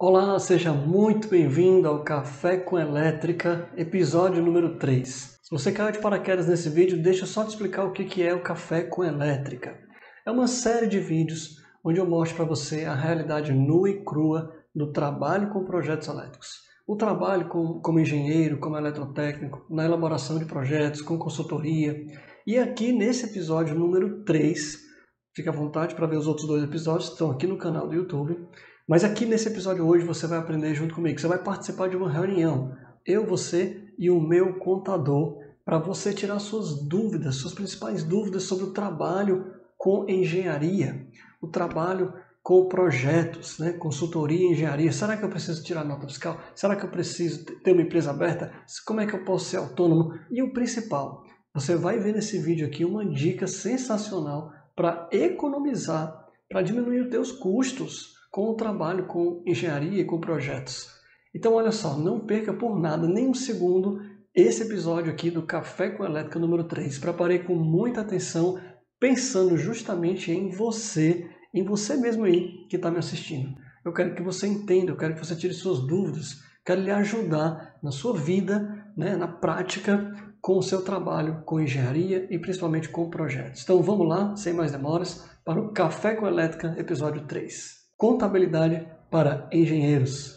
Olá, seja muito bem-vindo ao Café com Elétrica, episódio número 3. Se você caiu de paraquedas nesse vídeo, deixa eu só te explicar o que é o Café com Elétrica. É uma série de vídeos onde eu mostro para você a realidade nua e crua do trabalho com projetos elétricos. O trabalho como engenheiro, como eletrotécnico, na elaboração de projetos, com consultoria. E aqui nesse episódio número 3, fique à vontade para ver os outros 2 episódios, estão aqui no canal do YouTube. Mas aqui nesse episódio hoje você vai aprender junto comigo. Você vai participar de uma reunião, eu, você e o meu contador, para você tirar suas dúvidas, suas principais dúvidas sobre o trabalho com engenharia, o trabalho com projetos, né? Consultoria e engenharia. Será que eu preciso tirar nota fiscal? Será que eu preciso ter uma empresa aberta? Como é que eu posso ser autônomo? E o principal, você vai ver nesse vídeo aqui uma dica sensacional para economizar, para diminuir os teus custos com o trabalho com engenharia e com projetos. Então olha só, não perca por nada, nem um segundo, esse episódio aqui do Café com Elétrica número 3. Preparei com muita atenção, pensando justamente em você mesmo aí que está me assistindo. Eu quero que você entenda, eu quero que você tire suas dúvidas, quero lhe ajudar na sua vida, né, na prática, com o seu trabalho com engenharia e principalmente com projetos. Então vamos lá, sem mais demoras, para o Café com Elétrica, episódio 3. Contabilidade para engenheiros.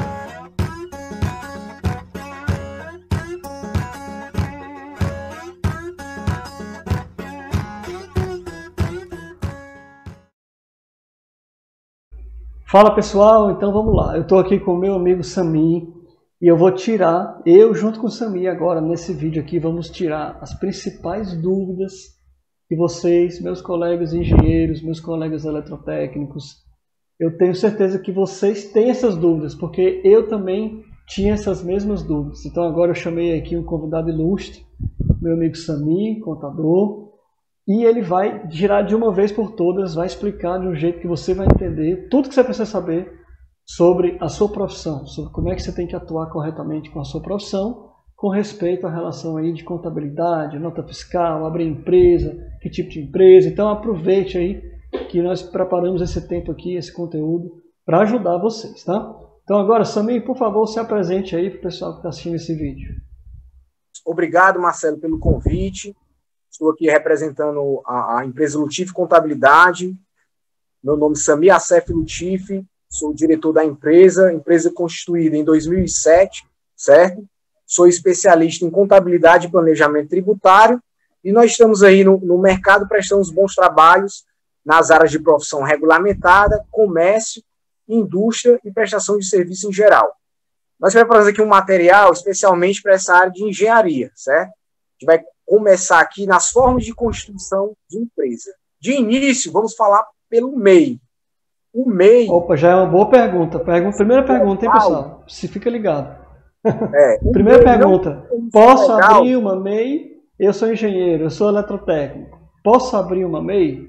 Fala pessoal, então vamos lá. Eu estou aqui com o meu amigo Sami e eu vou tirar, eu junto com o Sami agora nesse vídeo aqui, vamos tirar as principais dúvidas que vocês, meus colegas engenheiros, meus colegas eletrotécnicos, eu tenho certeza que vocês têm essas dúvidas, porque eu também tinha essas mesmas dúvidas. Então agora eu chamei aqui um convidado ilustre, meu amigo Sami, contador, e ele vai girar de uma vez por todas, vai explicar de um jeito que você vai entender tudo que você precisa saber sobre a sua profissão, sobre como é que você tem que atuar corretamente com a sua profissão, com respeito à relação aí de contabilidade, nota fiscal, abrir empresa, que tipo de empresa. Então aproveite aí que nós preparamos esse tempo aqui, esse conteúdo, para ajudar vocês, tá? Então agora, Sami, por favor, se apresente aí para o pessoal que está assistindo esse vídeo. Obrigado, Marcelo, pelo convite. Estou aqui representando a empresa Lutif Contabilidade. Meu nome é Sami Assef Lutif, sou diretor da empresa constituída em 2007, certo? Sou especialista em contabilidade e planejamento tributário, e nós estamos aí no mercado prestando bons trabalhos nas áreas de profissão regulamentada, comércio, indústria e prestação de serviço em geral. Nós preparamos aqui um material especialmente para essa área de engenharia, certo? A gente vai começar aqui nas formas de constituição de empresa. De início, vamos falar pelo MEI. O MEI... Opa, já é uma boa pergunta. Primeira pergunta, hein, pessoal? Se fica ligado. Primeira pergunta. Posso abrir uma MEI? Eu sou engenheiro, eu sou eletrotécnico. Posso abrir uma MEI?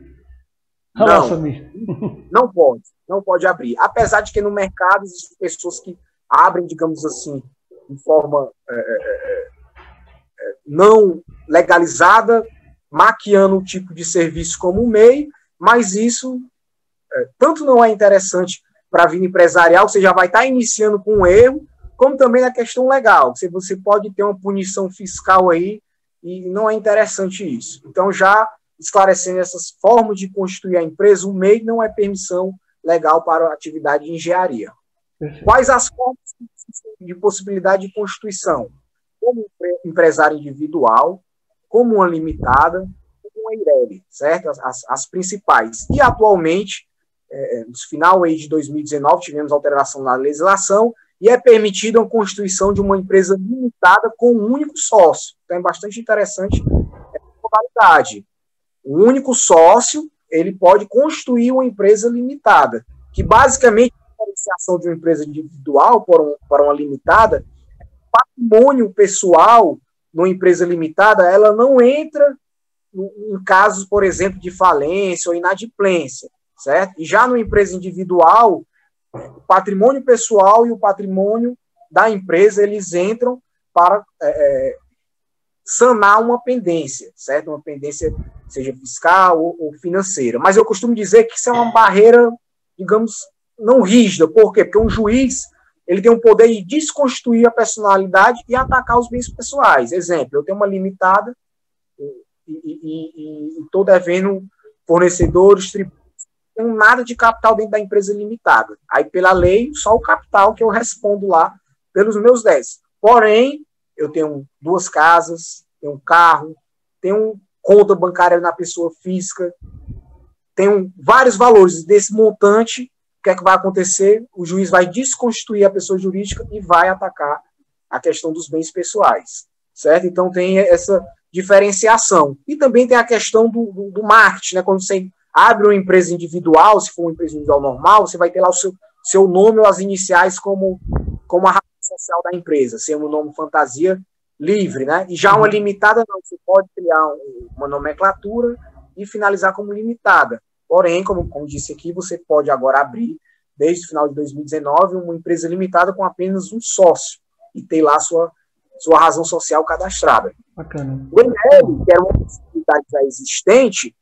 Não pode abrir. Apesar de que no mercado existem pessoas que abrem, digamos assim, de forma não legalizada, maquiando o tipo de serviço como o MEI, mas isso tanto não é interessante para a vida empresarial, você já vai estar iniciando com um erro, como também na questão legal. Você pode ter uma punição fiscal aí, e não é interessante isso. Então, já esclarecendo essas formas de constituir a empresa, o MEI não é permissão legal para a atividade de engenharia. Perfeito. Quais as formas de possibilidade de constituição? Como empresário individual, como uma limitada, como uma IRELI, certo? As principais. E, atualmente, no final aí de 2019, tivemos alteração na legislação e é permitida a constituição de uma empresa limitada com um único sócio. Então, é bastante interessante essa modalidade. O único sócio, ele pode constituir uma empresa limitada, que basicamente a diferenciação de uma empresa individual para uma limitada, patrimônio pessoal numa empresa limitada, ela não entra em casos, por exemplo, de falência ou inadimplência, certo? E já numa empresa individual, o patrimônio pessoal e o patrimônio da empresa, eles entram para sanar uma pendência, certo? Uma pendência, seja fiscal ou financeira. Mas eu costumo dizer que isso é uma barreira, digamos, não rígida. Por quê? Porque um juiz ele tem o poder de desconstruir a personalidade e atacar os bens pessoais. Exemplo, eu tenho uma limitada e estou devendo fornecedores, tributos, não tenho nada de capital dentro da empresa limitada. Aí, pela lei, só o capital que eu respondo lá pelos meus 10. Porém, eu tenho 2 casas, tenho um carro, tenho conta bancária na pessoa física, tenho vários valores desse montante. O que é que vai acontecer? O juiz vai desconstituir a pessoa jurídica e vai atacar a questão dos bens pessoais, certo? Então tem essa diferenciação. E também tem a questão do marketing, né? Quando você abre uma empresa individual, se for uma empresa individual normal, você vai ter lá o seu nome ou as iniciais como a razão social da empresa, sendo um nome fantasia livre, né? E já uma limitada não, você pode criar uma nomenclatura e finalizar como limitada. Porém, como disse aqui, você pode agora abrir, desde o final de 2019, uma empresa limitada com apenas um sócio e ter lá sua razão social cadastrada. Bacana. O EIRELI, que era uma possibilidade já existente,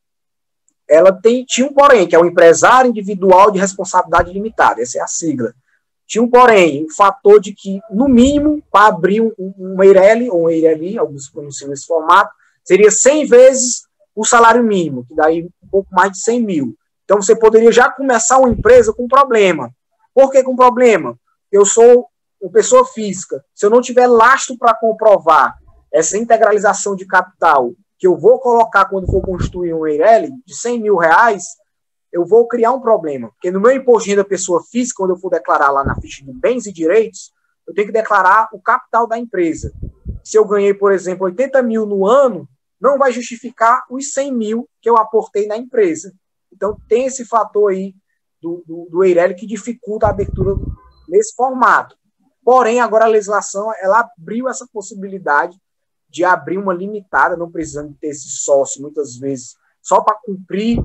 ela tinha um porém, que é o empresário individual de responsabilidade limitada, essa é a sigla. Tinha um porém, o fator de que, no mínimo, para abrir um EIRELI, ou um EIRELI, alguns pronunciam esse formato, seria 100 vezes o salário mínimo, que daí um pouco mais de 100 mil. Então, você poderia já começar uma empresa com problema. Por que com problema? Eu sou uma pessoa física. Se eu não tiver lastro para comprovar essa integralização de capital que eu vou colocar quando for construir um EIRELI de 100 mil reais, eu vou criar um problema. Porque no meu imposto de renda pessoa física, quando eu for declarar lá na ficha de bens e direitos, eu tenho que declarar o capital da empresa. Se eu ganhei, por exemplo, 80 mil no ano, não vai justificar os 100 mil que eu aportei na empresa. Então, tem esse fator aí do EIRELI que dificulta a abertura nesse formato. Porém, agora a legislação, ela abriu essa possibilidade de abrir uma limitada, não precisando ter esse sócio, muitas vezes, só para cumprir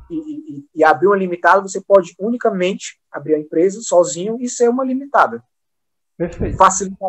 e abrir uma limitada, você pode unicamente abrir a empresa sozinho e ser uma limitada. Perfeito. Facilitador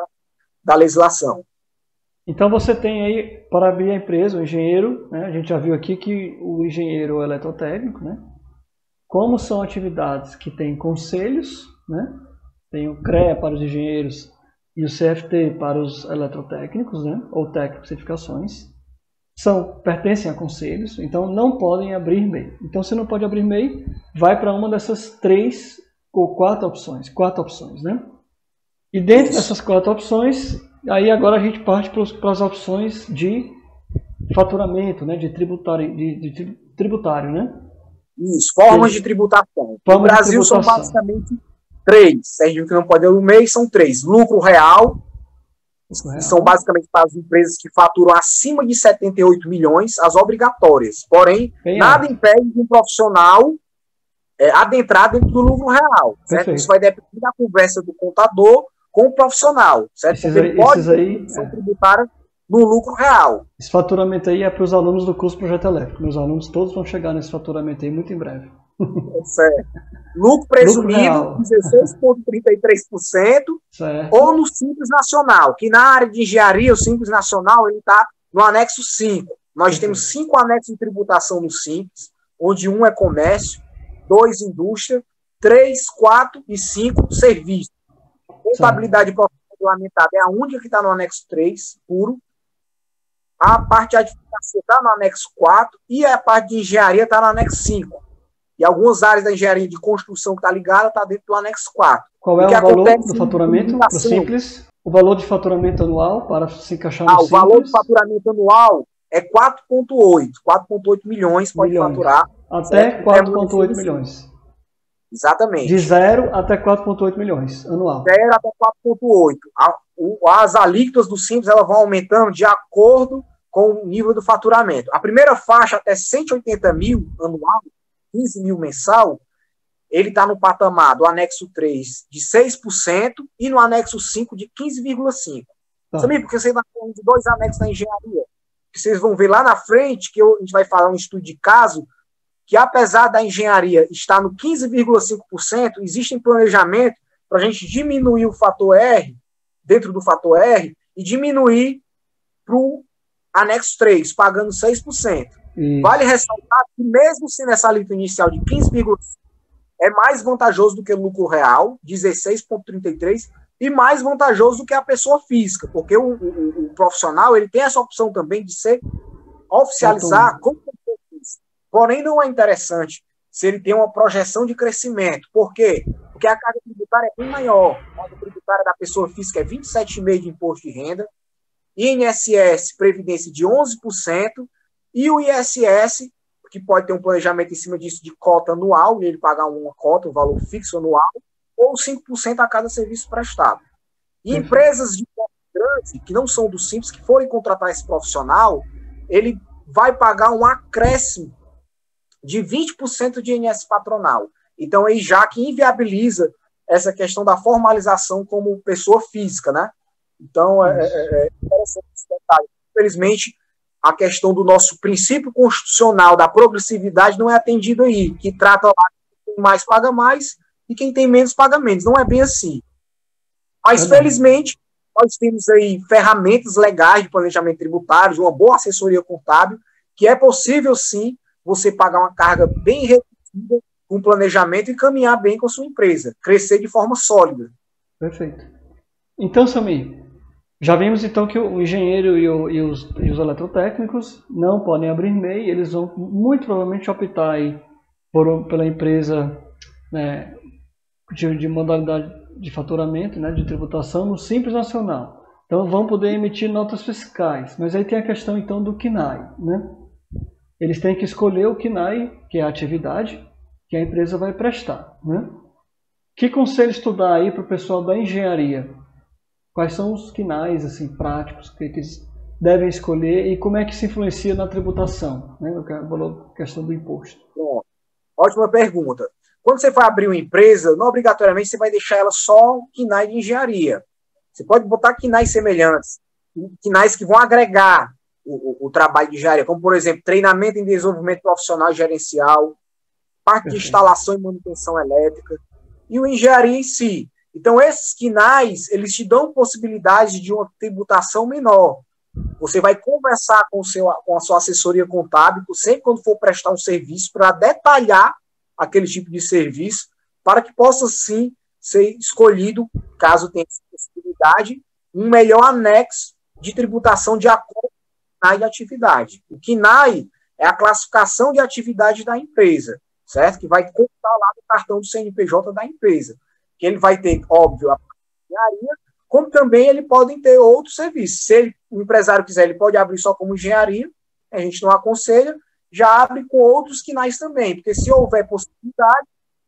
da legislação. Então você tem aí, para abrir a empresa, o engenheiro, né? A gente já viu aqui que o engenheiro é o eletrotécnico, né? Como são atividades que têm conselhos, né? Tem o CREA para os engenheiros e o CFT para os eletrotécnicos, né? Ou técnicos de certificações. Pertencem a conselhos, então não podem abrir MEI. Então se não pode abrir MEI, vai para uma dessas 3 ou 4 opções. 4 opções, né? E dentro dessas 4 opções, aí agora a gente parte para as opções de faturamento, né? De tributário, né? Isso, formas de tributação. No Brasil são basicamente 3. Sérgio, que não pode abrir o MEI, são 3. Lucro real, que são basicamente para as empresas que faturam acima de 78 milhões, as obrigatórias. Porém, nada impede de um profissional adentrar dentro do lucro real. Certo? Isso vai depender da conversa do contador com o profissional. Certo? Porque ele pode ter tributária no lucro real. Esse faturamento aí é para os alunos do curso Projeto Elétrico. Meus alunos todos vão chegar nesse faturamento aí muito em breve. Certo. Lucro presumido, 16,33%, ou no Simples Nacional, que na área de engenharia, o Simples Nacional está no anexo 5. Nós temos 5 anexos de tributação no Simples, onde 1 é comércio, 2 indústria, 3, 4 e 5 serviço. Contabilidade profissional regulamentada é a única que está no anexo 3, puro. A parte de advocacia está no anexo 4 e a parte de engenharia está no anexo 5. E algumas áreas da engenharia de construção que está ligada está dentro do anexo 4. Qual é o valor do faturamento para o Simples? O valor de faturamento anual para se encaixar no Simples? O valor de faturamento anual é 4,8. 4,8 milhões pode faturar. Até 4,8 milhões. Exatamente. De 0 até 4,8 milhões anual. 0 até 4,8. As alíquotas do Simples elas vão aumentando de acordo com o nível do faturamento. A primeira faixa até 180 mil anual, 15 mil mensal, ele está no patamar do anexo 3 de 6% e no anexo 5 de 15,5%. Sabe por que você está falando de 2 anexos na engenharia? Que vocês vão ver lá na frente, que a gente vai falar um estudo de caso, que apesar da engenharia estar no 15,5%, existe um planejamento para a gente diminuir o fator R, dentro do fator R, e diminuir para o anexo 3, pagando 6%. Vale ressaltar que mesmo sendo essa alíquota inicial de 15,5%, é mais vantajoso do que o lucro real, 16,33, e mais vantajoso do que a pessoa física, porque o profissional ele tem essa opção também de ser oficializar como pessoa física. Porém, não é interessante se ele tem uma projeção de crescimento. Por quê? Porque a carga tributária é bem maior. A carga tributária da pessoa física é 27,5% de imposto de renda, INSS, Previdência de 11%, e o ISS, que pode ter um planejamento em cima disso de cota anual, e ele pagar uma cota, um valor fixo anual, ou 5% a cada serviço prestado. E empresas de porte grande, que não são do Simples, que forem contratar esse profissional, ele vai pagar um acréscimo de 20% de INSS patronal. Então, aí já que inviabiliza essa questão da formalização como pessoa física, né? Então, é interessante esse detalhe. Infelizmente, a questão do nosso princípio constitucional da progressividade não é atendido aí, que trata lá quem tem mais paga mais e quem tem menos paga menos. Não é bem assim. Mas, felizmente, nós temos aí ferramentas legais de planejamento tributário, de uma boa assessoria contábil, que é possível, sim, você pagar uma carga bem reduzida com planejamento e caminhar bem com a sua empresa, crescer de forma sólida. Perfeito. Então, Samir, já vimos então que o engenheiro e os eletrotécnicos não podem abrir MEI, eles vão muito provavelmente optar aí pela empresa, né, de modalidade de faturamento, né, de tributação no Simples Nacional. Então vão poder emitir notas fiscais, mas aí tem a questão então do KNAI, né? Eles têm que escolher o KNAI, que é a atividade que a empresa vai prestar, né? Que conselho estudar aí para o pessoal da engenharia? Quais são os KNAIs assim, práticos que eles devem escolher e como é que se influencia na tributação, né? A questão do imposto. Bom, ótima pergunta. Quando você vai abrir uma empresa, não obrigatoriamente você vai deixar ela só KNAI de engenharia. Você pode botar KNAIs semelhantes, KNAIs que vão agregar o trabalho de engenharia, como, por exemplo, treinamento em desenvolvimento profissional e gerencial, parte de instalação e manutenção elétrica, e o engenharia em si. Então, esses KNAIs, eles te dão possibilidade de uma tributação menor. Você vai conversar com a sua assessoria contábil, sempre quando for prestar um serviço, para detalhar aquele tipo de serviço, para que possa, sim, ser escolhido, caso tenha essa possibilidade, um melhor anexo de tributação de acordo com o KNAI de atividade. O KNAI é a classificação de atividade da empresa, certo? Que vai constar lá no cartão do CNPJ da empresa. Que ele vai ter, óbvio, a engenharia, como também ele pode ter outros serviços. Se o empresário quiser, ele pode abrir só como engenharia, a gente não aconselha, já abre com outros KNAIs também, porque se houver possibilidade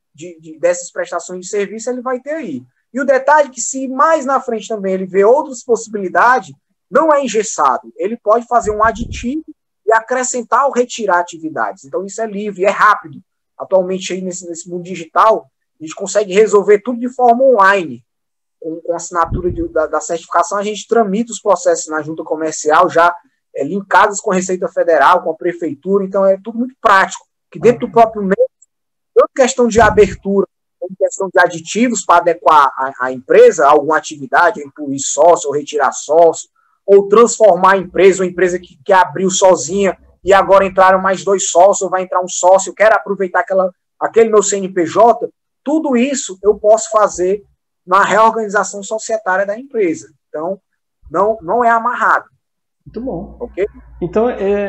dessas prestações de serviço, ele vai ter aí. E o detalhe é que se mais na frente também ele vê outras possibilidades, não é engessado. Ele pode fazer um aditivo e acrescentar ou retirar atividades. Então isso é livre, é rápido. Atualmente aí nesse mundo digital, a gente consegue resolver tudo de forma online. Com a assinatura da certificação, a gente tramita os processos na junta comercial já linkados com a Receita Federal, com a Prefeitura, então é tudo muito prático. Que dentro do próprio mês, tanto questão de abertura, como questão de aditivos para adequar a empresa a alguma atividade, incluir sócio, ou retirar sócio, ou transformar a empresa, uma empresa que abriu sozinha e agora entraram mais 2 sócios, ou vai entrar um sócio, quero aproveitar aquele meu CNPJ, tudo isso eu posso fazer na reorganização societária da empresa. Então, não é amarrado. Muito bom. Ok? Então,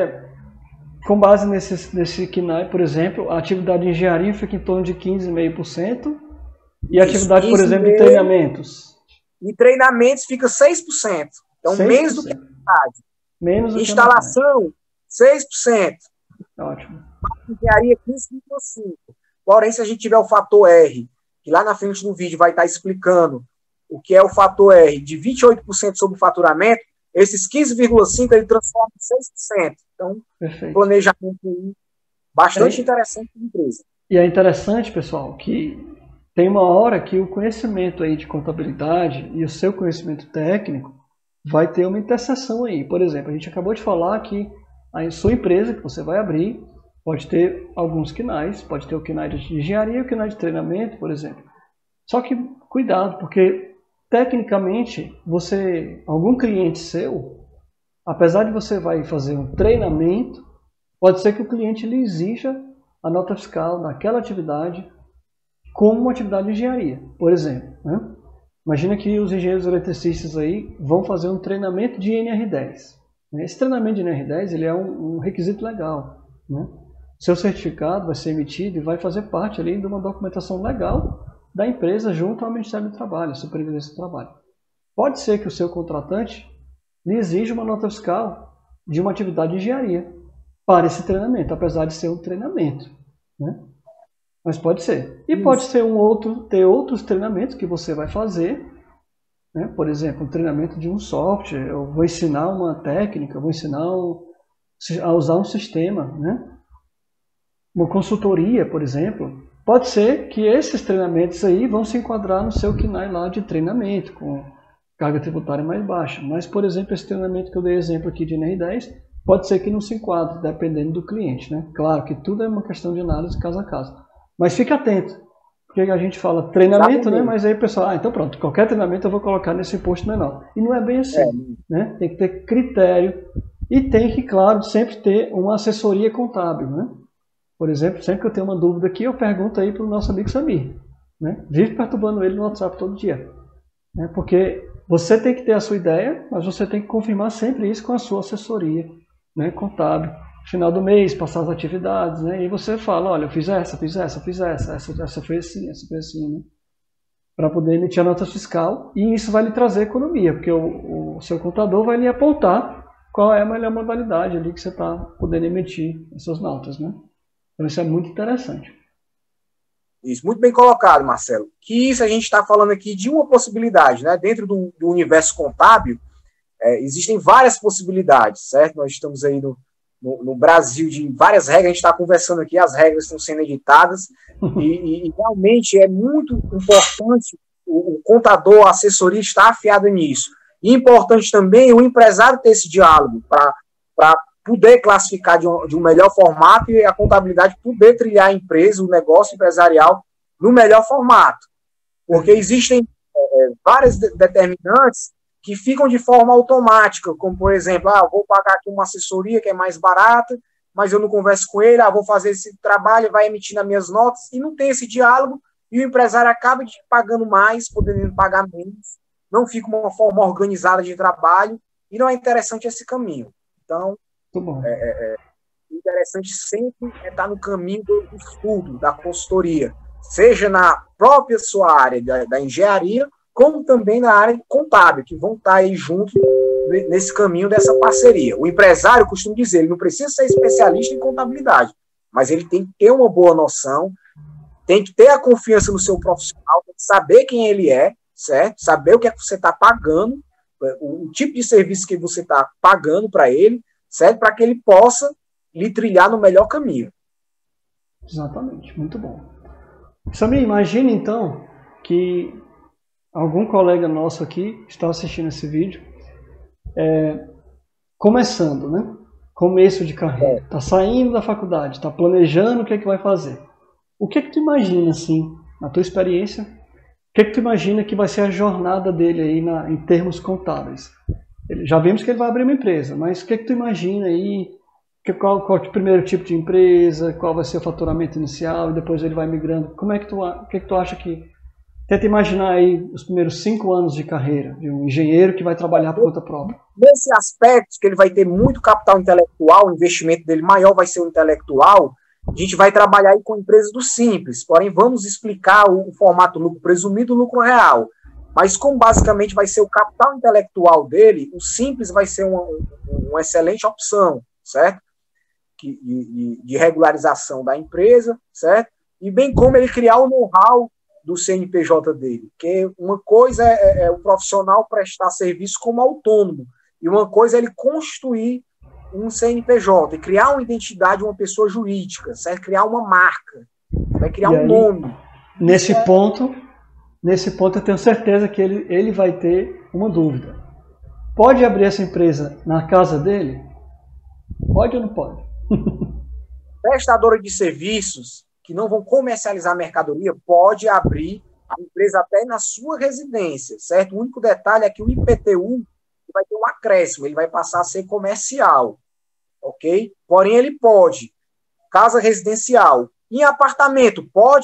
com base nesse KNAI, por exemplo, a atividade de engenharia fica em torno de 15,5%. E a atividade, por exemplo, de treinamentos? E treinamentos fica 6%. Então, 6%. Menos do que a metade. Menos do instalação, 6%. Ótimo. Engenharia, 15,5%. Porém, se a gente tiver o fator R, que lá na frente do vídeo vai estar explicando o que é o fator R de 28% sobre o faturamento, esses 15,5% ele transforma em 6%. Então, perfeito. Planejamento bastante interessante para a empresa. E é interessante, pessoal, que tem uma hora que o conhecimento aí de contabilidade e o seu conhecimento técnico vai ter uma interseção aí. Por exemplo, a gente acabou de falar que a sua empresa que você vai abrir pode ter alguns KNAIs, pode ter o KNAI de engenharia e o KNAI de treinamento, por exemplo. Só que cuidado, porque tecnicamente, algum cliente seu, apesar de você vai fazer um treinamento, pode ser que o cliente lhe exija a nota fiscal naquela atividade como uma atividade de engenharia, por exemplo, né? Imagina que os engenheiros eletricistas aí vão fazer um treinamento de NR10. Esse treinamento de NR10 ele é um requisito legal, né? Seu certificado vai ser emitido e vai fazer parte ali de uma documentação legal da empresa junto ao Ministério do Trabalho, Superintendência do Trabalho. Pode ser que o seu contratante lhe exija uma nota fiscal de uma atividade de engenharia para esse treinamento, apesar de ser um treinamento, né? Mas pode ser. E pode ser ter outros treinamentos que você vai fazer, né? Por exemplo, um treinamento de um software, eu vou ensinar uma técnica, eu vou ensinar a usar um sistema, né? Uma consultoria, por exemplo. Pode ser que esses treinamentos aí vão se enquadrar no seu KNAI lá de treinamento, com carga tributária mais baixa. Mas, por exemplo, esse treinamento que eu dei exemplo aqui de NR10, pode ser que não se enquadre, dependendo do cliente, né? Claro que tudo é uma questão de análise caso a caso. Mas fique atento, porque a gente fala treinamento, né? Mas aí o pessoal, então pronto, qualquer treinamento eu vou colocar nesse imposto menor. E não é bem assim, né? Tem que ter critério e tem que, claro, sempre ter uma assessoria contábil, né? Por exemplo, sempre que eu tenho uma dúvida aqui, eu pergunto aí para o nosso amigo Samir, né? Vive perturbando ele no WhatsApp todo dia, né? Porque você tem que ter a sua ideia, mas você tem que confirmar sempre isso com a sua assessoria, né? Contábil. Final do mês, passar as atividades, né? E você fala, olha, eu fiz essa foi assim, né? Para poder emitir a nota fiscal, e isso vai lhe trazer economia, porque o seu contador vai lhe apontar qual é a melhor modalidade ali que você está podendo emitir essas notas, né? Então isso é muito interessante. Isso, muito bem colocado, Marcelo. Que isso a gente está falando aqui de uma possibilidade, né? Dentro do universo contábil, existem várias possibilidades, certo? Nós estamos aí no Brasil de várias regras, a gente está conversando aqui, as regras estão sendo editadas, e realmente é muito importante o contador, a assessoria estar afiada nisso. E importante também o empresário ter esse diálogo para poder classificar de um melhor formato e a contabilidade poder trilhar a empresa, o negócio empresarial no melhor formato. Porque existem várias determinantes que ficam de forma automática, como, por exemplo, vou pagar aqui uma assessoria que é mais barata, mas eu não converso com ele, vou fazer esse trabalho, vai emitir nas minhas notas, e não tem esse diálogo, e o empresário acaba pagando mais, podendo pagar menos, não fica uma forma organizada de trabalho, e não é interessante esse caminho. Então, interessante sempre estar no caminho do estudo, da consultoria, seja na própria sua área da engenharia, como também na área contábil, que vão estar aí junto nesse caminho dessa parceria. O empresário, costumo dizer, ele não precisa ser especialista em contabilidade, mas ele tem que ter uma boa noção, tem que ter a confiança no seu profissional, tem que saber quem ele é, certo? Saber o que é que você está pagando, o tipo de serviço que você está pagando para ele, certo? Para que ele possa lhe trilhar no melhor caminho. Exatamente, muito bom. Samir, imagine então que algum colega nosso aqui está assistindo esse vídeo, começando, né? Começo de carreira, está saindo da faculdade, está planejando o que é que vai fazer. O que é que tu imagina, assim, na tua experiência, o que é que tu imagina que vai ser a jornada dele aí em termos contábeis? Já vimos que ele vai abrir uma empresa, mas o que é que tu imagina aí? Qual é o primeiro tipo de empresa? Qual vai ser o faturamento inicial? E depois ele vai migrando. O que é que tu acha que... Tenta imaginar aí os primeiros 5 anos de carreira de um engenheiro que vai trabalhar por conta própria. Nesse aspecto, que ele vai ter muito capital intelectual, o investimento dele maior vai ser o intelectual, a gente vai trabalhar aí com empresas do Simples, porém vamos explicar o formato lucro presumido e lucro real. Mas como basicamente vai ser o capital intelectual dele, o Simples vai ser uma excelente opção, certo? De regularização da empresa, certo? E bem como ele criar o know-how do CNPJ dele, porque uma coisa é o profissional prestar serviço como autônomo, e uma coisa é ele construir um CNPJ, e criar uma identidade, uma pessoa jurídica, certo? Criar uma marca, vai criar um nome. Nesse ponto eu tenho certeza que ele vai ter uma dúvida. Pode abrir essa empresa na casa dele? Pode ou não pode? Prestadora de serviços que não vão comercializar mercadoria, pode abrir a empresa até na sua residência, certo? O único detalhe é que o IPTU vai ter um acréscimo, ele vai passar a ser comercial, ok? Porém, ele pode, casa residencial, em apartamento, pode,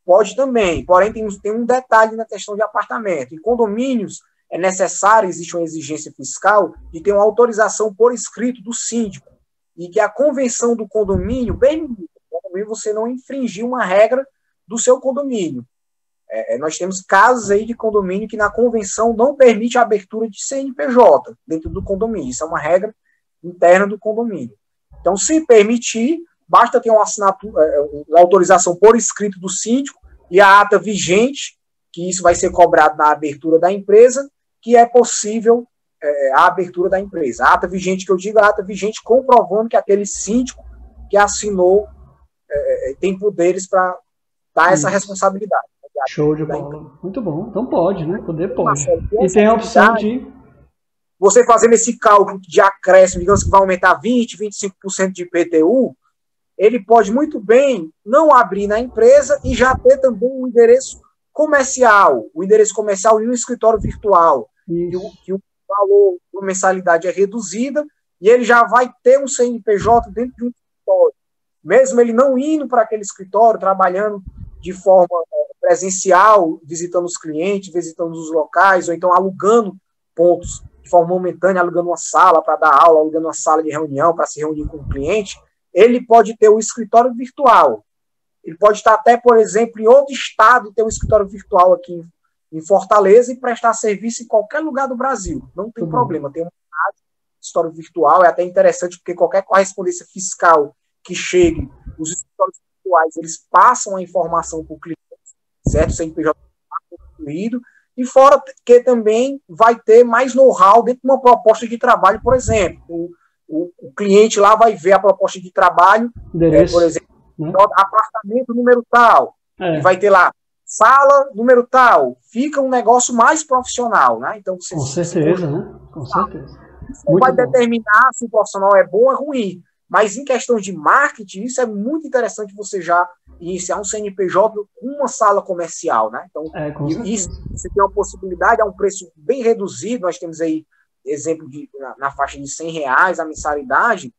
Pode também, porém tem um detalhe na questão de apartamento. Em condomínios é necessário, existe uma exigência fiscal de ter uma autorização por escrito do síndico e que a convenção do condomínio permite você não infringir uma regra do seu condomínio. Nós temos casos aí de condomínio que na convenção não permite a abertura de CNPJ dentro do condomínio. Isso é uma regra interna do condomínio. Então, se permitir, basta ter uma assinatura, uma autorização por escrito do síndico e a ata vigente, que isso vai ser cobrado na abertura da empresa, que é possível a abertura da empresa. A ata vigente que eu digo, a ata vigente comprovando que aquele síndico que assinou tem poderes para dar essa responsabilidade. Show de bola. Muito bom. Então pode, né? Poder pode. E tem a opção de... Você fazendo esse cálculo de acréscimo, digamos que vai aumentar 20%, 25% de IPTU, ele pode muito bem não abrir na empresa e já ter também um endereço comercial. O endereço comercial e um escritório virtual. Que o valor da mensalidade é reduzida e ele já vai ter um CNPJ dentro de um escritório. Mesmo ele não indo para aquele escritório, trabalhando de forma presencial, visitando os clientes, visitando os locais, ou então alugando pontos de forma momentânea, alugando uma sala para dar aula, alugando uma sala de reunião para se reunir com o cliente, ele pode ter o escritório virtual. Ele pode estar até, por exemplo, em outro estado e ter um escritório virtual aqui em Fortaleza e prestar serviço em qualquer lugar do Brasil. Não tem problema, tem um escritório virtual, é até interessante porque qualquer correspondência fiscal que chegue, os escritórios virtuais, eles passam a informação para o cliente, certo? O CNPJ está construído, e fora que também vai ter mais know-how dentro de uma proposta de trabalho, por exemplo. O cliente lá vai ver a proposta de trabalho, por exemplo, apartamento número tal, e vai ter lá sala número tal, fica um negócio mais profissional, né? Então, com certeza, né? Com certeza. Isso vai determinar se o profissional é bom ou é ruim. Mas em questão de marketing, isso é muito interessante você já iniciar um CNPJ com uma sala comercial, né? Então, isso você tem uma possibilidade a um preço bem reduzido. Nós temos aí exemplo na faixa de R$100 a mensalidade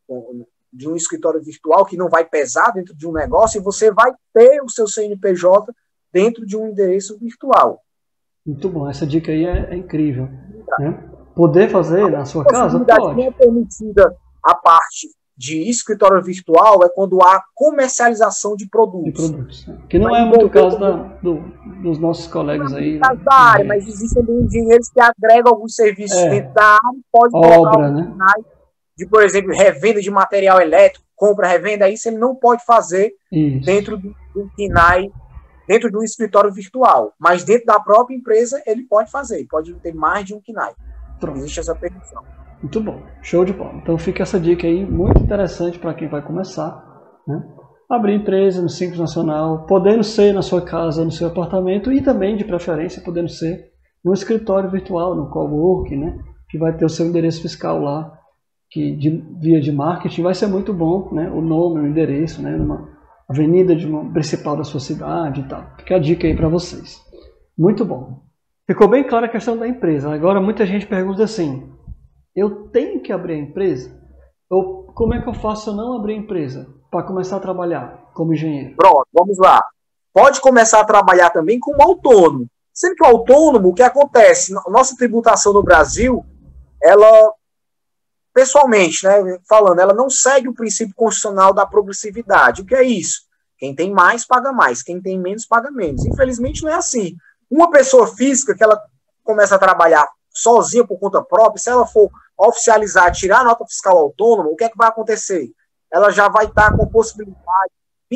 de um escritório virtual que não vai pesar dentro de um negócio e você vai ter o seu CNPJ dentro de um endereço virtual. Muito bom, essa dica aí é incrível. Né? Poder fazer na sua casa? Pode. Não é permitida a parte de escritório virtual é quando há comercialização de produtos. Que não é muito o caso dos nossos colegas aí. Da área, mas existem engenheiros que agregam alguns serviços dentro da área e pode colocar sinais de, por exemplo, revenda de material elétrico, compra, revenda, isso ele não pode fazer dentro do KINAI, dentro de um escritório virtual. Mas dentro da própria empresa ele pode fazer, pode ter mais de um KINAI. Existe essa permissão. Muito bom, show de bola. Então fica essa dica aí, muito interessante para quem vai começar, né? Abrir empresa no Simples Nacional, podendo ser na sua casa, no seu apartamento e também, de preferência, podendo ser no escritório virtual, no coworking, né? Que vai ter o seu endereço fiscal lá, que via de marketing vai ser muito bom, né? O nome, o endereço, né? Numa avenida principal da sua cidade e tal. Fica a dica aí para vocês. Muito bom. Ficou bem clara a questão da empresa. Agora muita gente pergunta assim: eu tenho que abrir a empresa? Ou como é que eu faço se eu não abrir a empresa para começar a trabalhar como engenheiro? Pronto, vamos lá. Pode começar a trabalhar também como autônomo. Sendo que o autônomo, o que acontece? Nossa tributação no Brasil, ela, pessoalmente, né, falando, ela não segue o princípio constitucional da progressividade. O que é isso? Quem tem mais, paga mais. Quem tem menos, paga menos. Infelizmente, não é assim. Uma pessoa física que ela começa a trabalhar sozinha por conta própria, se ela for oficializar, tirar a nota fiscal autônoma, o que é que vai acontecer? Ela já vai estar com possibilidade de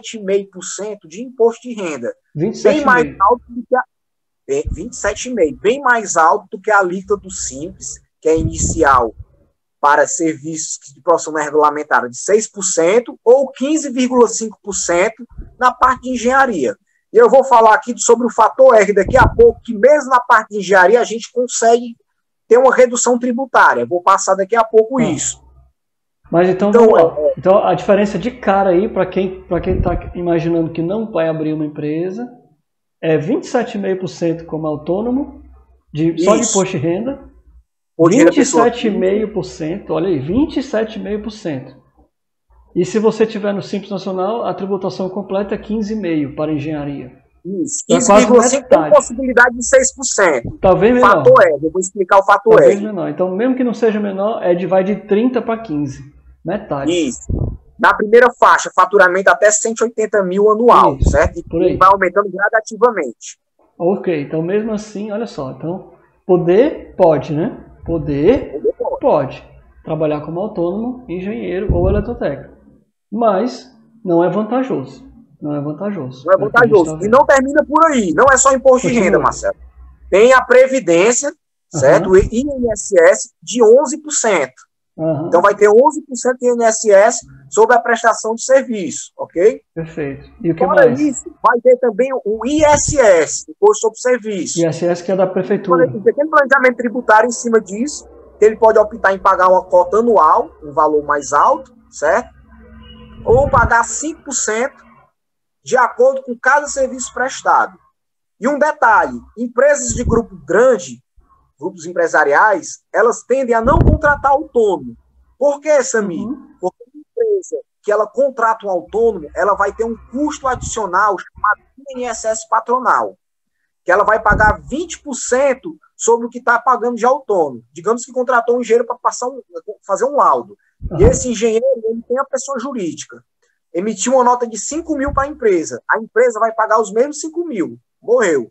27,5% de imposto de renda. 27,5%. Bem mais alto do que 27,5%, bem mais alto do que a alíquota do Simples, que é inicial para serviços de profissão regulamentada de 6% ou 15,5% na parte de engenharia. E eu vou falar aqui sobre o fator R daqui a pouco, que mesmo na parte de engenharia a gente consegue ter uma redução tributária. Vou passar daqui a pouco isso. Mas então vamos lá. Então a diferença de cara aí, para quem está imaginando que não vai abrir uma empresa, é 27,5% como autônomo, só de imposto de renda, 27,5%, olha aí, 27,5%. E se você tiver no Simples Nacional, a tributação completa é 15,5% para engenharia. Isso. Então, 15,5% tem possibilidade de 6%. Talvez menor. O fator eu vou explicar o fator Talvez menor. Então, mesmo que não seja menor, vai de 30 para 15. Metade. Isso. Na primeira faixa, faturamento até 180 mil anual, isso, certo? E vai aumentando gradativamente. Ok, então mesmo assim, olha só. Então, poder pode, né? Poder pode. Trabalhar como autônomo, engenheiro ou eletrotécnico. Mas não é vantajoso. Não é vantajoso. Não é vantajoso. E não termina por aí. Não é só imposto de renda, Marcelo. Tem a Previdência, certo? O INSS de 11%. Então vai ter 11% de INSS sobre a prestação de serviço, ok? Perfeito. E o que Fora mais? isso, vai ter também o ISS, Imposto sobre Serviço. ISS que é da prefeitura. Um pequeno planejamento tributário em cima disso, que ele pode optar em pagar uma cota anual, um valor mais alto, certo? Ou pagar 5% de acordo com cada serviço prestado. E um detalhe, empresas de grupo grande, grupos empresariais, elas tendem a não contratar autônomo. Por que, Samir? Porque a empresa que ela contrata um autônomo, ela vai ter um custo adicional chamado INSS patronal, que ela vai pagar 20% sobre o que está pagando de autônomo. Digamos que contratou um engenheiro para fazer um laudo. E esse engenheiro, ele tem a pessoa jurídica. Emitiu uma nota de 5 mil para a empresa vai pagar os mesmos 5 mil. Morreu.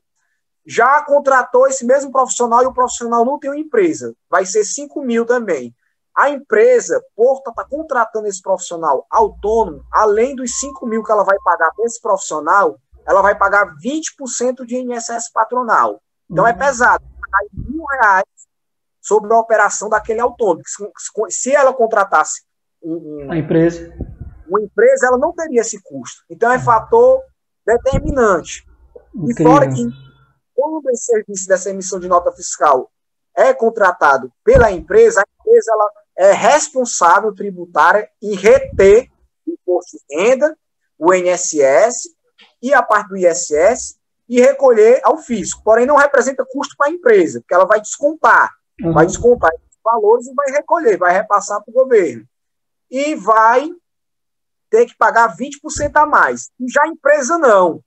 Já contratou esse mesmo profissional e o profissional não tem uma empresa. Vai ser 5 mil também. A empresa, por estar contratando esse profissional autônomo, além dos 5 mil que ela vai pagar para esse profissional, ela vai pagar 20% de INSS patronal. Então é pesado. Vai pagar R$ 1.000 sobre a operação daquele autônomo. Se ela contratasse a empresa, uma empresa, ela não teria esse custo. Então é fator determinante. Incrível. E fora que quando esse serviço dessa emissão de nota fiscal é contratado pela empresa, a empresa ela é responsável tributária em reter o imposto de renda, o INSS e a parte do ISS e recolher ao fisco. Porém, não representa custo para a empresa, porque ela vai descontar. Vai descontar esses valores e vai recolher, vai repassar para o governo. E vai ter que pagar 20% a mais. E já a empresa não.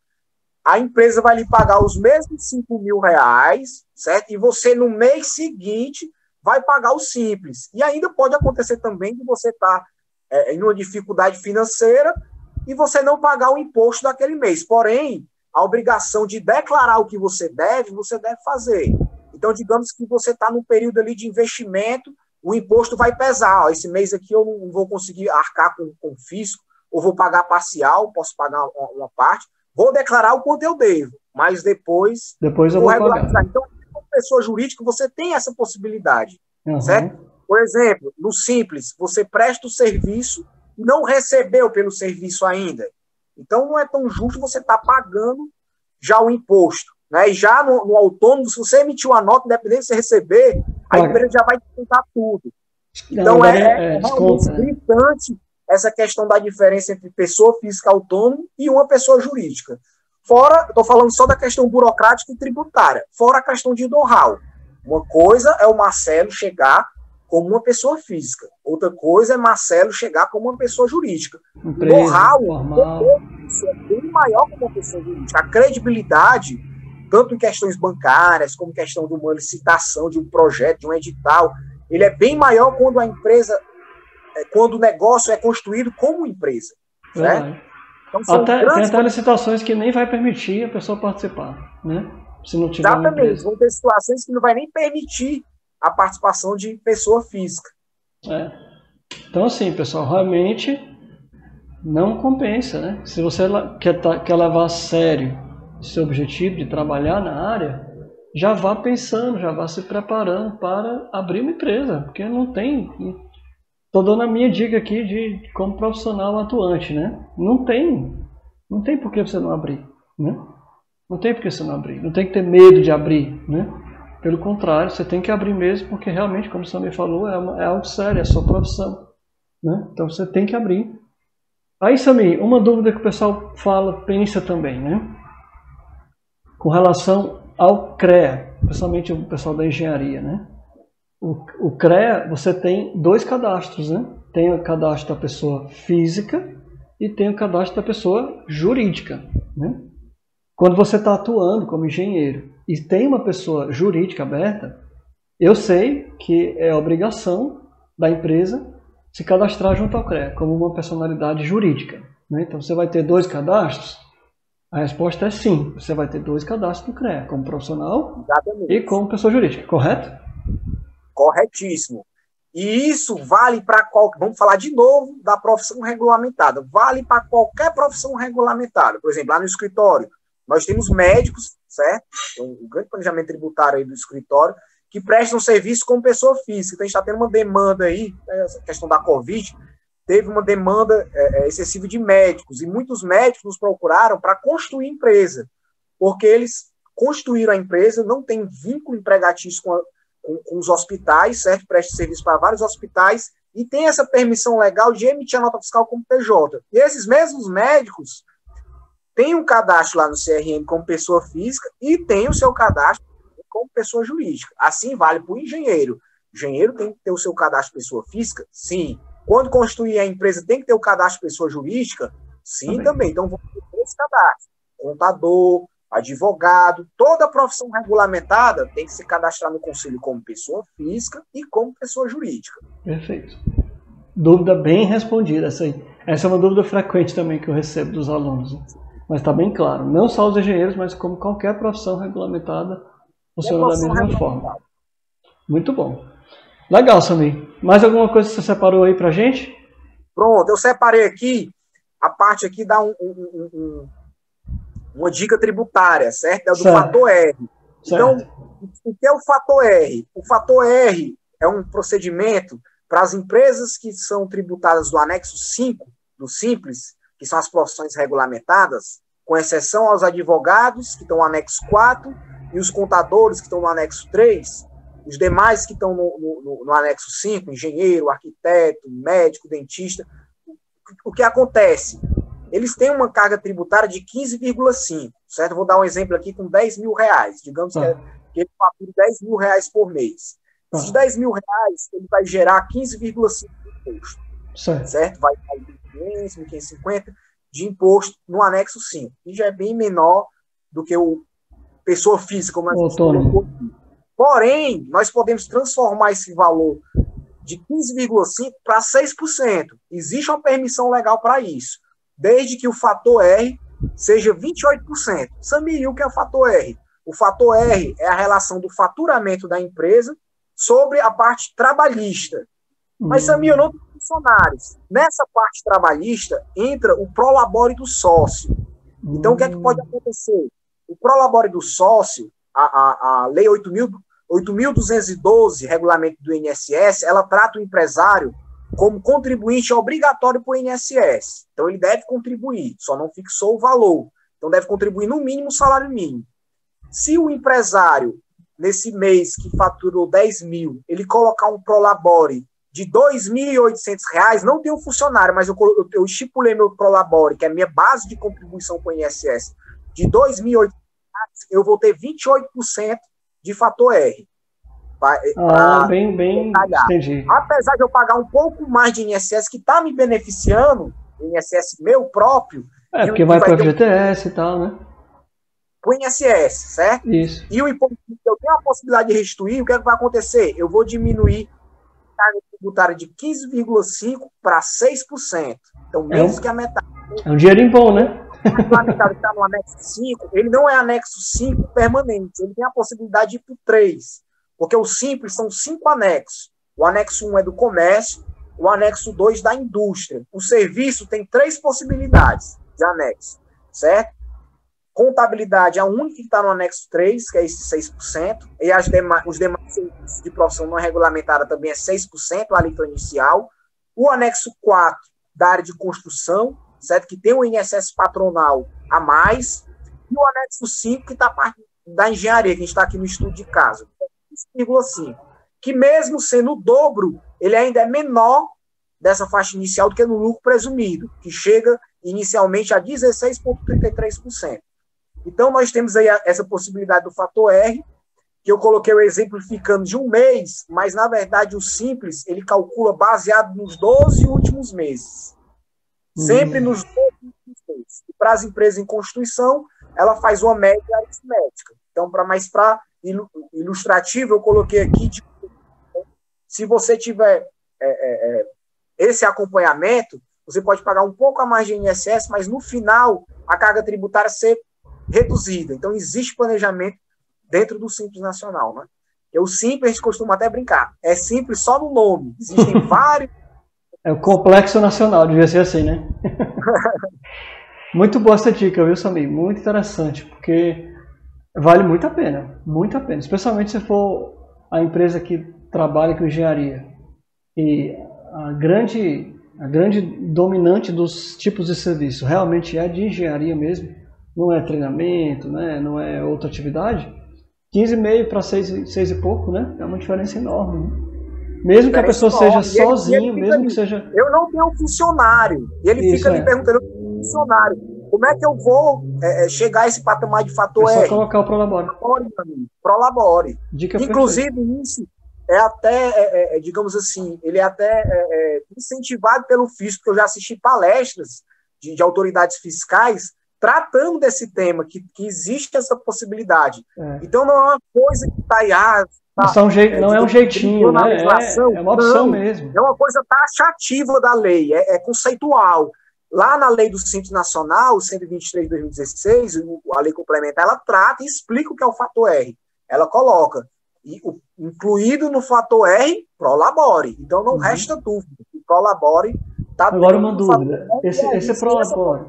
A empresa vai lhe pagar os mesmos R$ 5.000, certo? E você, no mês seguinte, vai pagar o simples. E ainda pode acontecer também de você estar em uma dificuldade financeira e você não pagar o imposto daquele mês. Porém, a obrigação de declarar o que você deve fazer. Então, digamos que você está num período ali de investimento, o imposto vai pesar. Ó, esse mês aqui eu não vou conseguir arcar com o fisco, ou vou pagar parcial, posso pagar uma parte. Vou declarar o quanto eu devo, mas depois eu vou regularizar. Então, como pessoa jurídica, você tem essa possibilidade, certo? Por exemplo, no Simples, você presta o serviço e não recebeu pelo serviço ainda. Então, não é tão justo você estar pagando já o imposto. Né? E já no autônomo, se você emitir uma nota, independente de você receber, a empresa já vai descontar tudo. Então, é realmente gritante essa questão da diferença entre pessoa física autônoma e uma pessoa jurídica. Fora, estou falando só da questão burocrática e tributária, fora a questão de know-how. Uma coisa é o Marcelo chegar como uma pessoa física, outra coisa é Marcelo chegar como uma pessoa jurídica. O know-how é bem maior que uma pessoa jurídica. A credibilidade, tanto em questões bancárias, como em questão de uma licitação, de um projeto, de um edital, ele é bem maior quando a empresa, quando o negócio é construído como empresa. Certo? Então, tem até licitações que nem vai permitir a pessoa participar, né? Se não tiver exatamente, vão ter situações que não vai nem permitir a participação de pessoa física. Então, assim, pessoal, realmente não compensa, né? Se você quer levar a sério o seu objetivo de trabalhar na área, já vá pensando, já vá se preparando para abrir uma empresa, porque não tem... Estou dando a minha dica aqui de como profissional atuante, né? Não tem por que você não abrir, né? Não tem por que você não abrir, não tem que ter medo de abrir, né? Pelo contrário, você tem que abrir mesmo, porque realmente, como o Samir falou, é algo sério, é a sua profissão, né? Então você tem que abrir. Aí, Samir, uma dúvida que o pessoal pensa também, né? Com relação ao CREA, principalmente o pessoal da engenharia, né? O CREA, você tem 2 cadastros, né? tem o cadastro da pessoa física e tem o cadastro da pessoa jurídica, né? Quando você está atuando como engenheiro e tem uma pessoa jurídica aberta, eu sei que é obrigação da empresa se cadastrar junto ao CREA como uma personalidade jurídica, né? Então você vai ter 2 cadastros? A resposta é sim, você vai ter 2 cadastros no CREA, como profissional e como pessoa jurídica, correto? Corretíssimo. E isso vale para qualquer. Vamos falar de novo da profissão regulamentada. Vale para qualquer profissão regulamentada. Por exemplo, lá no escritório, nós temos médicos, certo? Tem um grande planejamento tributário aí do escritório, que prestam serviço como pessoa física. Então, a gente está tendo uma demanda aí, essa questão da Covid, teve uma demanda excessiva de médicos, e muitos médicos nos procuraram para construir empresa, porque eles construíram a empresa, não tem vínculo empregatício com os hospitais, certo? Presta serviço para vários hospitais, e tem essa permissão legal de emitir a nota fiscal como PJ. E esses mesmos médicos têm um cadastro lá no CRM como pessoa física e tem o seu cadastro como pessoa jurídica. Assim vale para o engenheiro. O engenheiro tem que ter o seu cadastro pessoa física? Sim. Quando construir a empresa, tem que ter o cadastro pessoa jurídica? Sim, também. Então, vamos ter esse cadastro. Contador, advogado, toda profissão regulamentada tem que se cadastrar no conselho como pessoa física e como pessoa jurídica. Perfeito. Dúvida bem respondida essa aí. Essa é uma dúvida frequente também que eu recebo dos alunos, né? Mas está bem claro. Não só os engenheiros, mas como qualquer profissão regulamentada, funciona da mesma forma. Muito bom. Legal, Samir. Mais alguma coisa que você separou aí pra gente? Pronto, eu separei aqui, a parte aqui dá uma dica tributária, certo? É do fator R. Então, o que é o fator R? O fator R é um procedimento para as empresas que são tributadas do anexo 5 do Simples, que são as profissões regulamentadas, com exceção aos advogados, que estão no anexo 4, e os contadores, que estão no anexo 3, os demais que estão no anexo 5, engenheiro, arquiteto, médico, dentista. O que acontece? Eles têm uma carga tributária de 15,5, certo? Vou dar um exemplo aqui com 10 mil reais. Digamos que ele fatura 10 mil reais por mês. Esses 10 mil reais, ele vai gerar 15,5 de imposto. Certo? Vai cair 1.500, 1.550 de imposto no anexo 5, que já é bem menor do que o pessoa física, como nós colocamos. Porém, nós podemos transformar esse valor de 15,5% para 6%. Existe uma permissão legal para isso, desde que o fator R seja 28%. Samir, o que é o fator R? O fator R é a relação do faturamento da empresa sobre a parte trabalhista. Mas, Samir, eu não tenho funcionários. Nessa parte trabalhista entra o prolabore do sócio. Então, o que é que pode acontecer? O prolabore do sócio, a Lei 8.212, regulamento do INSS, ela trata o empresário como contribuinte obrigatório para o INSS. Então, ele deve contribuir, só não fixou o valor. Então, deve contribuir no mínimo o salário mínimo. Se o empresário, nesse mês que faturou 10 mil, ele colocar um prolabore de R$ 2.800, não tem um funcionário, mas eu estipulei meu prolabore, que é a minha base de contribuição para o INSS, de R$ 2.800, eu vou ter 28% de fator R. Bem entendi. Apesar de eu pagar um pouco mais de INSS, que está me beneficiando, INSS meu próprio. Porque vai para o FGTS e tal, né? Para o INSS, certo? Isso. E o imposto que eu tenho a possibilidade de restituir, o que é que vai acontecer? Eu vou diminuir a carga tributária de 15,5% para 6%. Então, menos que a metade. É um dinheirinho bom, né? O que está no anexo 5, ele não é anexo 5 permanente, ele tem a possibilidade de ir para o 3, porque o simples são 5 anexos. O anexo 1 é do comércio, o anexo 2 da indústria. O serviço tem 3 possibilidades de anexo, certo? Contabilidade é a única que está no anexo 3, que é esse 6%, e os demais serviços de profissão não regulamentada também é 6%, a alíquota inicial. O anexo 4 da área de construção, certo? Que tem o INSS patronal a mais, e o anexo 5, que está a parte da engenharia, que a gente está aqui no estudo de caso, 5,5, que mesmo sendo o dobro, ele ainda é menor dessa faixa inicial do que no lucro presumido, que chega inicialmente a 16,33%. Então, nós temos aí essa possibilidade do fator R, que eu coloquei o exemplificando de um mês, mas, na verdade, o Simples, ele calcula baseado nos 12 últimos meses. Sempre nos 12 últimos meses. E para as empresas em constituição, ela faz uma média aritmética. Então, para ilustrativo, eu coloquei aqui, se você tiver esse acompanhamento, você pode pagar um pouco a mais de INSS, mas no final a carga tributária ser reduzida. Então, existe planejamento dentro do Simples Nacional, né? E o Simples, a gente costuma até brincar, é simples só no nome. Existem vários... É o complexo nacional, devia ser assim, né? Muito boa essa dica, viu, Samir? Muito interessante, porque vale muito a pena, especialmente se for a empresa que trabalha com engenharia. E a grande dominante dos tipos de serviço realmente é de engenharia mesmo, não é treinamento, né? Não é outra atividade. 15,5 para 6 e pouco, né? É uma diferença enorme, né? Mesmo que a pessoa seja sozinha, mesmo que seja... Eu não tenho um funcionário. E ele fica me perguntando, funcionário, como é que eu vou chegar a esse patamar de fator R? É só colocar o Prolabore. Prolabore. Dica Inclusive, perfeita. isso é até, digamos assim, ele é até incentivado pelo fisco, porque eu já assisti palestras de autoridades fiscais tratando desse tema, que existe essa possibilidade. Então, não é uma coisa que está aí... não é um jeitinho, né? É uma opção mesmo. É uma coisa taxativa da lei, é conceitual. Lá na lei do Simples Nacional, 123 de 2016, a lei complementar, ela trata e explica o que é o fator R. Ela coloca, incluído no fator R, Prolabore. Então não resta dúvida. O Prolabore está... Agora uma dúvida. Esse Prolabore...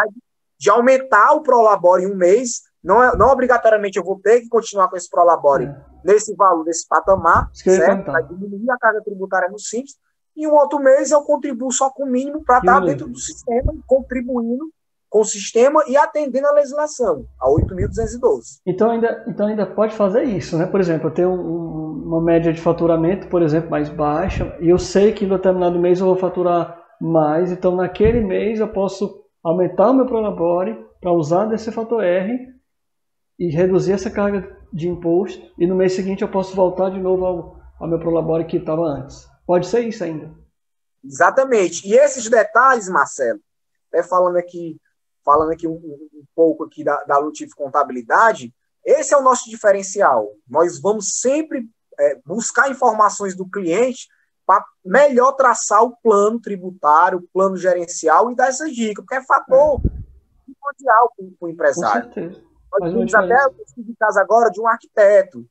de aumentar o Prolabore em um mês, não obrigatoriamente eu vou ter que continuar com esse Prolabore nesse valor, nesse patamar, certo? Para diminuir a carga tributária no Simples, e um outro mês eu contribuo só com o mínimo para estar dentro do sistema, contribuindo com o sistema e atendendo a legislação, a 8.212. Então ainda pode fazer isso, né? Por exemplo, eu tenho uma média de faturamento, por exemplo, mais baixa, e eu sei que em determinado mês eu vou faturar mais, então naquele mês eu posso aumentar o meu Prolabore para usar desse fator R e reduzir essa carga de imposto, e no mês seguinte eu posso voltar de novo ao meu Prolabore que estava antes. Pode ser isso ainda. Exatamente. E esses detalhes, Marcelo, até falando aqui um pouco aqui da Lutif Contabilidade, esse é o nosso diferencial. Nós vamos sempre buscar informações do cliente para melhor traçar o plano tributário, o plano gerencial e dar essas dicas, porque é fator primordial para o empresário. Com certeza. Nós temos até o caso agora de um arquiteto,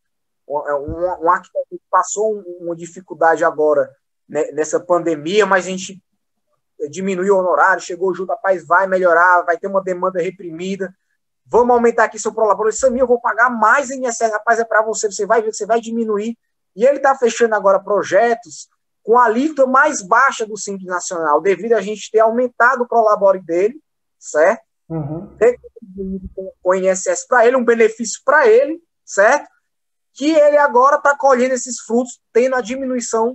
um arquiteto que passou uma dificuldade agora, né, nessa pandemia, mas a gente diminuiu o honorário, chegou junto, rapaz, vai melhorar, vai ter uma demanda reprimida, vamos aumentar aqui seu Prolabore. Samir, eu vou pagar mais INSS, rapaz, é para você, você vai ver, você vai diminuir. E ele está fechando agora projetos com a alíquota mais baixa do Simples Nacional, devido a gente ter aumentado o Prolabore dele, certo? Ter contribuído com o INSS para ele, um benefício para ele, certo? Que ele agora está colhendo esses frutos, tendo a diminuição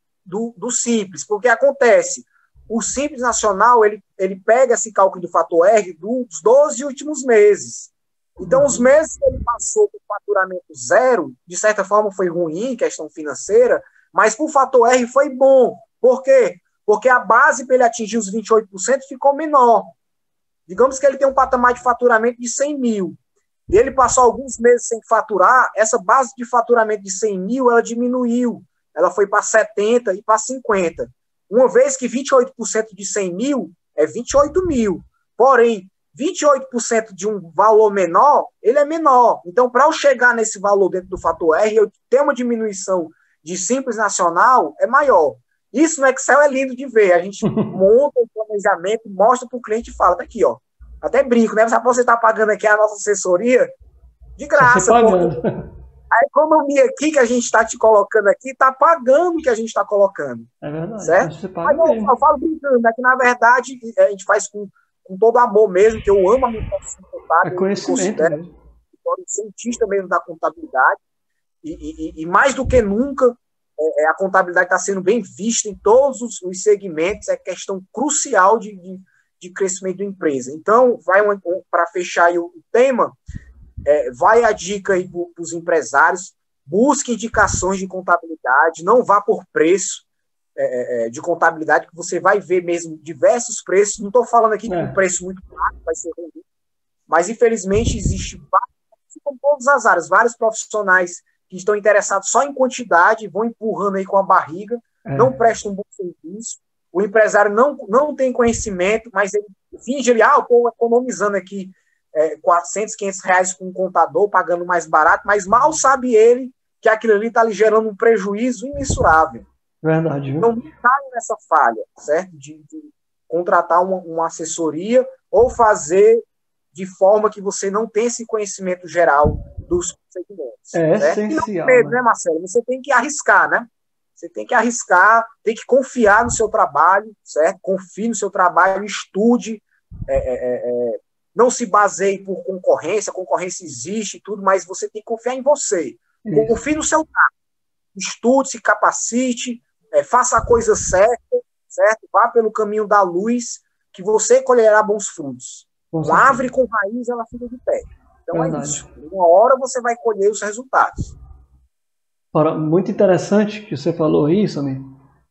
do Simples. Porque acontece, o Simples Nacional, ele pega esse cálculo do fator R dos 12 últimos meses. Então, os meses que ele passou com faturamento zero, de certa forma foi ruim, questão financeira, mas para o fator R foi bom. Por quê? Porque a base para ele atingir os 28% ficou menor. Digamos que ele tem um patamar de faturamento de 100 mil. E ele passou alguns meses sem faturar, essa base de faturamento de 100 mil, ela diminuiu. Ela foi para 70 e para 50. Uma vez que 28% de 100 mil é 28 mil. Porém, 28% de um valor menor, ele é menor. Então, para eu chegar nesse valor dentro do fator R, eu ter uma diminuição de Simples Nacional é maior. Isso no Excel é lindo de ver. A gente monta o planejamento, mostra para o cliente e fala, tá aqui, ó. Até brinco, né? Você está pagando aqui a nossa assessoria de graça. A economia aqui que a gente está te colocando aqui está pagando o que a gente está colocando. É verdade. Certo? Mas eu falo brincando, né? Que na verdade a gente faz com todo amor mesmo, que eu amo a minha profissão contábil. É conhecimento mesmo. Eu sou cientista mesmo da contabilidade. E mais do que nunca, a contabilidade está sendo bem vista em todos os segmentos, é questão crucial de crescimento da empresa. Então, para fechar aí o tema, vai a dica aí para os empresários, busque indicações de contabilidade, não vá por preço de contabilidade, que você vai ver mesmo diversos preços. Não estou falando aqui de um preço muito caro, vai ser ruim, mas infelizmente existe, com todas as áreas, vários profissionais que estão interessados só em quantidade, vão empurrando aí com a barriga, não prestam um bom serviço. O empresário não tem conhecimento, mas ele finge, estou economizando aqui 400, 500 reais com um contador, pagando mais barato, mas mal sabe ele que aquilo ali está lhe gerando um prejuízo imensurável. Verdade. Viu? Então, não caia nessa falha, certo? De contratar uma assessoria ou fazer de forma que você não tenha esse conhecimento geral dos procedimentos. É certo? essencial. E não, né, Marcelo? Você tem que arriscar, né? Você tem que arriscar, tem que confiar no seu trabalho, certo? Confie no seu trabalho, estude, não se baseie por concorrência existe e tudo, mas você tem que confiar em você. Isso. Confie no seu trabalho. Estude, se capacite, faça a coisa certa, certo? Vá pelo caminho da luz, que você colherá bons frutos. Uma árvore com raiz, ela fica de pé. Então verdade. É isso. Uma hora você vai colher os resultados. Muito interessante que você falou isso, amigo.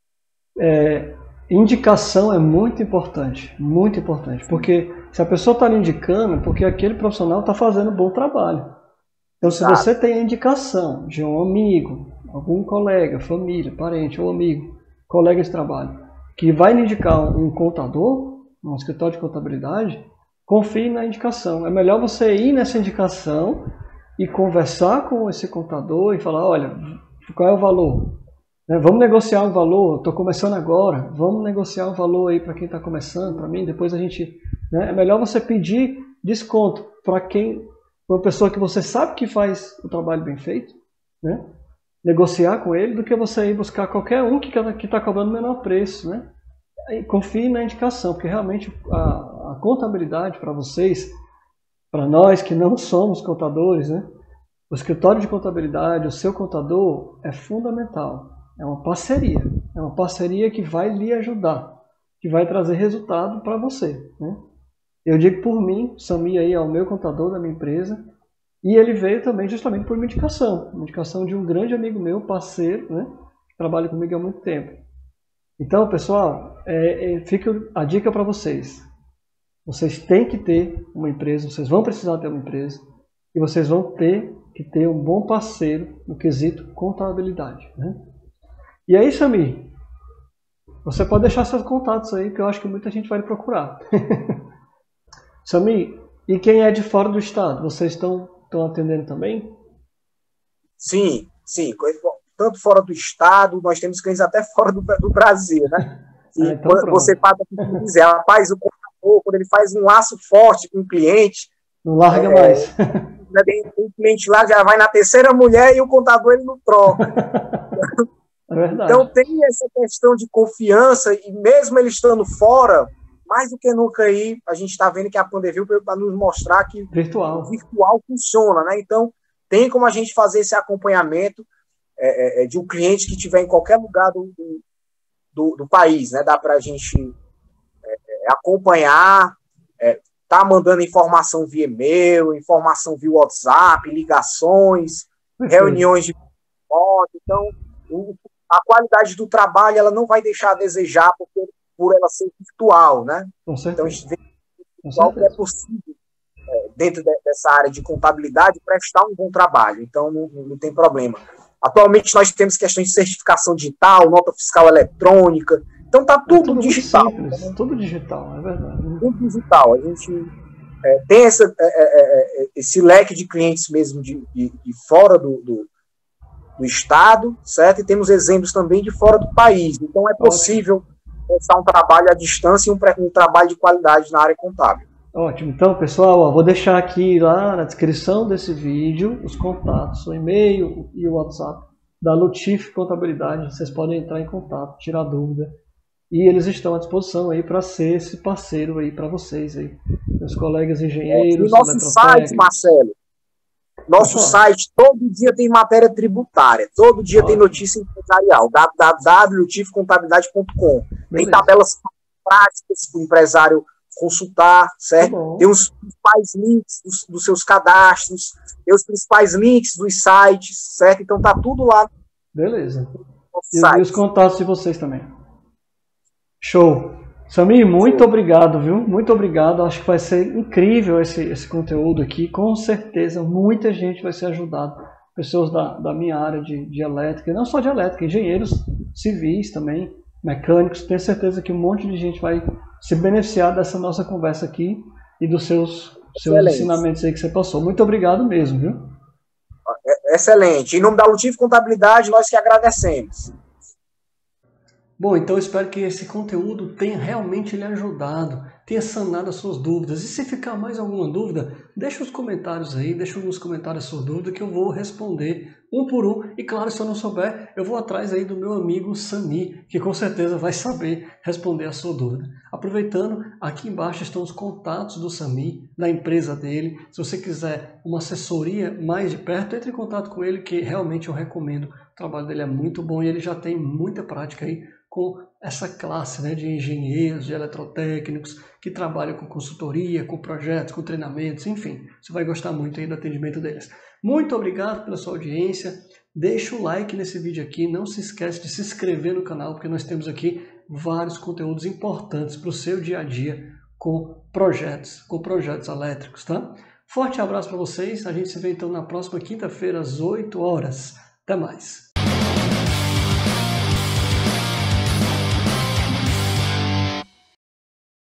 Indicação é muito importante, porque se a pessoa está lhe indicando, porque aquele profissional está fazendo um bom trabalho. Então, se você tem a indicação de um amigo, algum colega, família, parente ou amigo, colega de trabalho, que vai lhe indicar um contador, um escritório de contabilidade, confie na indicação. É melhor você ir nessa indicação e conversar com esse contador e falar, olha, qual é o valor? Vamos negociar um valor, estou começando agora, vamos negociar um valor aí para quem está começando, para mim, depois a gente... É melhor você pedir desconto para uma pessoa que você sabe que faz o trabalho bem feito, né? Negociar com ele, do que você ir buscar qualquer um que está cobrando o menor preço, né? E confie na indicação, porque realmente a contabilidade para vocês, para nós que não somos contadores, né? O escritório de contabilidade, o seu contador é fundamental. É uma parceria que vai lhe ajudar, que vai trazer resultado para você, né? Eu digo por mim, o Sami aí é o meu contador da minha empresa, e ele veio também justamente por uma indicação de um grande amigo meu, parceiro, né? Que trabalha comigo há muito tempo. Então, pessoal, fica a dica para vocês. Vocês têm que ter uma empresa, vocês vão precisar ter uma empresa, e vocês vão ter que ter um bom parceiro no quesito contabilidade, né? E aí, Sami, você pode deixar seus contatos aí, que eu acho que muita gente vai lhe procurar. Sami, e quem é de fora do estado? Vocês estão atendendo também? Sim. Tanto fora do estado, nós temos clientes até fora do Brasil, né? Então você passa aqui e dizer, rapaz, o contador, quando ele faz um laço forte com o cliente... Não larga mais. O cliente lá já vai na terceira mulher e o contador ele não troca. É verdade. Então tem essa questão de confiança, e mesmo ele estando fora, mais do que nunca aí, a gente está vendo que a pandemia veio para nos mostrar que o virtual funciona, né? Então tem como a gente fazer esse acompanhamento de um cliente que estiver em qualquer lugar do país, né? Dá para a gente acompanhar, tá mandando informação via e-mail, informação via WhatsApp, ligações, reuniões de foto. Então, a qualidade do trabalho ela não vai deixar a desejar por ela ser virtual, né? Então, a gente vê que é possível, dentro dessa área de contabilidade, prestar um bom trabalho. Então, não tem problema. Atualmente, nós temos questões de certificação digital, nota fiscal eletrônica. Então, está tudo digital. Simples, tudo digital, é verdade. Tudo digital. A gente tem esse leque de clientes mesmo de fora do estado, certo? E temos exemplos também de fora do país. Então, é possível começar um trabalho à distância e um trabalho de qualidade na área contábil. Ótimo. Então, pessoal, vou deixar aqui lá na descrição desse vídeo os contatos, o e-mail e o WhatsApp da Lutif Contabilidade. Vocês podem entrar em contato, tirar dúvida. E eles estão à disposição aí para ser esse parceiro aí para vocês aí, meus colegas engenheiros. E nosso site, Marcelo, site todo dia tem matéria tributária, todo dia tem notícia empresarial, www.lutifcontabilidade.com. Tem tabelas práticas para o empresário consultar, certo? Tá bom. Tem os principais links dos seus cadastros, tem os principais links dos sites, certo? Então tá tudo lá no Beleza. nosso E site. os contatos de vocês também. Show. Samir, muito obrigado, viu? Muito obrigado. Acho que vai ser incrível esse conteúdo aqui. Com certeza, muita gente vai ser ajudada. Pessoas da minha área de elétrica, não só de elétrica, engenheiros civis também, mecânicos. Tenho certeza que um monte de gente vai se beneficiar dessa nossa conversa aqui e dos seus ensinamentos aí que você passou. Muito obrigado mesmo, viu? Excelente. Em nome da Lutif Contabilidade, nós que agradecemos. Bom, então eu espero que esse conteúdo tenha realmente lhe ajudado, tenha sanado as suas dúvidas. E se ficar mais alguma dúvida, deixa os comentários aí, deixa nos comentários a sua dúvida que eu vou responder um por um. E claro, se eu não souber, eu vou atrás aí do meu amigo Samir, que com certeza vai saber responder a sua dúvida. Aproveitando, aqui embaixo estão os contatos do Samir, da empresa dele. Se você quiser uma assessoria mais de perto, entre em contato com ele, que realmente eu recomendo. O trabalho dele é muito bom e ele já tem muita prática aí com essa classe, né, de engenheiros, de eletrotécnicos que trabalham com consultoria, com projetos, com treinamentos, enfim. Você vai gostar muito aí do atendimento deles. Muito obrigado pela sua audiência. Deixa o like nesse vídeo aqui. Não se esquece de se inscrever no canal, porque nós temos aqui vários conteúdos importantes para o seu dia a dia com projetos elétricos, tá? Forte abraço para vocês. A gente se vê então na próxima quinta-feira às 8 horas. Até mais.